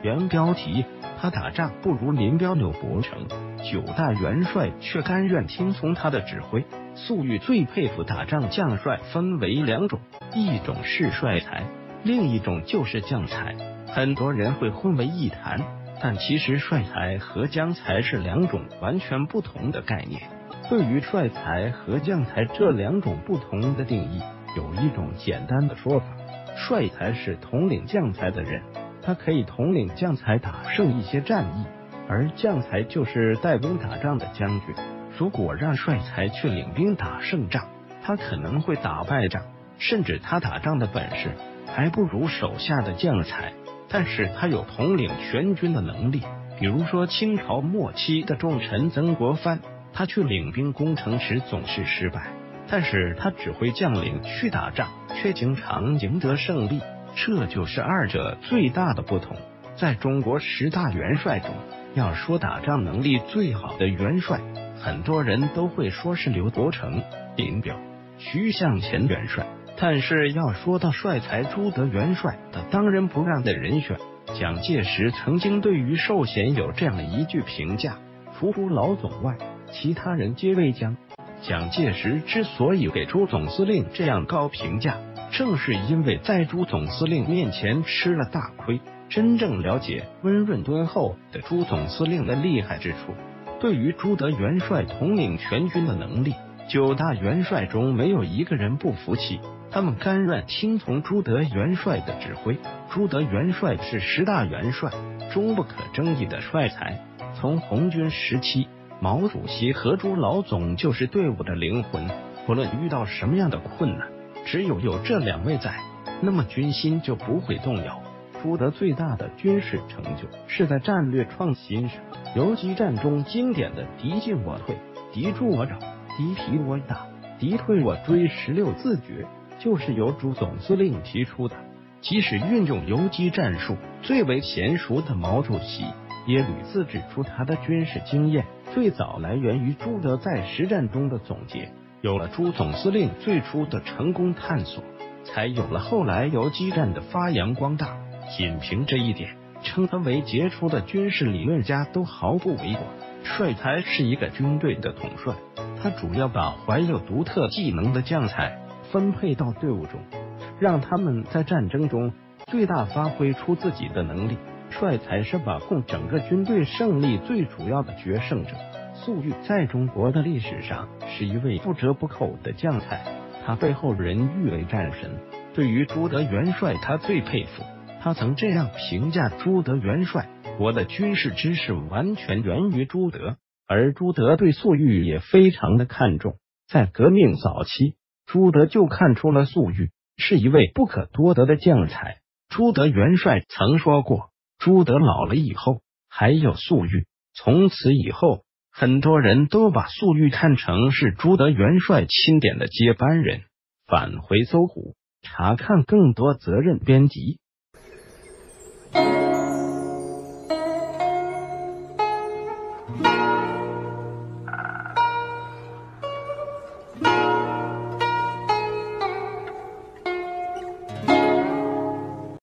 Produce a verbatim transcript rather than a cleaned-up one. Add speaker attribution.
Speaker 1: 原标题：他打仗不如林彪刘伯承，九大元帅却甘愿听从他的指挥。粟裕最佩服打仗将帅分为两种，一种是帅才，另一种就是将才。很多人会混为一谈，但其实帅才和将才是两种完全不同的概念。对于帅才和将才这两种不同的定义，有一种简单的说法：帅才是统领将才的人，他可以统领将才打胜一些战役，而将才就是带兵打仗的将军。如果让帅才去领兵打胜仗，他可能会打败仗，甚至他打仗的本事还不如手下的将才，但是他有统领全军的能力。比如说清朝末期的重臣曾国藩，他去领兵攻城时总是失败，但是他指挥将领去打仗却经常赢得胜利，这就是二者最大的不同。在中国十大元帅中，要说打仗能力最好的元帅，很多人都会说是刘伯承、林彪、徐向前元帅，但是要说到帅才朱德元帅的当仁不让的人选，蒋介石曾经对于寿贤有这样的一句评价：除朱老总外，其他人皆为将。蒋介石之所以给朱总司令这样高评价，正是因为在朱总司令面前吃了大亏，真正了解温润敦厚的朱总司令的厉害之处。对于朱德元帅统领全军的能力，九大元帅中没有一个人不服气，他们甘愿听从朱德元帅的指挥。朱德元帅是十大元帅中不可争议的帅才，从红军时期，毛主席和朱老总就是队伍的灵魂，不论遇到什么样的困难，只有有这两位在，那么军心就不会动摇。朱德最大的军事成就是在战略创新上，游击战中经典的敌进我退，敌驻我扰，敌疲我打，敌退我追十六字诀，就是由朱总司令提出的。即使运用游击战术最为娴熟的毛主席，也屡次指出他的军事经验最早来源于朱德在实战中的总结。有了朱总司令最初的成功探索，才有了后来游击战的发扬光大。仅凭这一点，称他为杰出的军事理论家都毫不为过。帅才是一个军队的统帅，他主要把怀有独特技能的将才分配到队伍中，让他们在战争中最大发挥出自己的能力。帅才是把控整个军队胜利最主要的决胜者。粟裕在中国的历史上是一位不折不扣的将才，他被后人誉为战神。对于朱德元帅，他最佩服。他曾这样评价朱德元帅：我的军事知识完全源于朱德。而朱德对粟裕也非常的看重，在革命早期，朱德就看出了粟裕是一位不可多得的将才。朱德元帅曾说过，朱德老了以后还有粟裕。从此以后，很多人都把粟裕看成是朱德元帅钦点的接班人。返回搜狐，查看更多责任编辑。